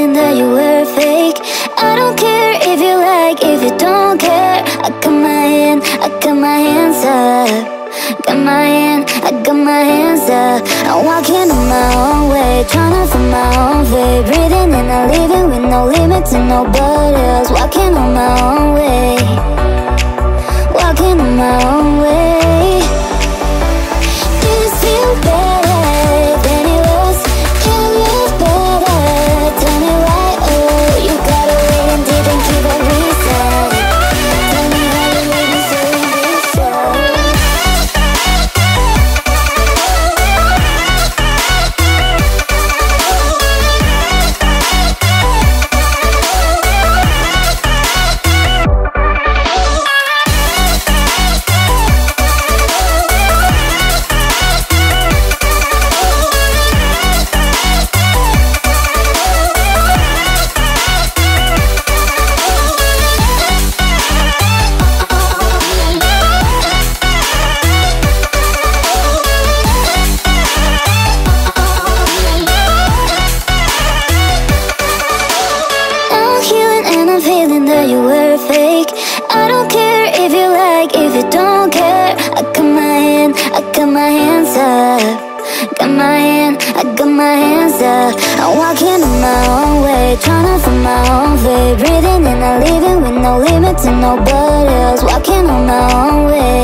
feeling that you were fake. I don't care if you like, if you don't care. I got my hands up. Got my hands up. I'm walking on my own way, trying to find my own way. Breathing in and leaving with no limits and no borders. Walking on my own way, walking on my own way. This feels better than it was. It feels better. Tell me why, oh, you gotta wait and didn't give a reason. Tell me how you waiting so ambitious. You were fake. I don't care if you like, if you don't care. I got my hands up. Got my hands up. I'm walking on my own way, trying to find my own way. Breathing in and leaving with no limits and no borders. Walking on my own way.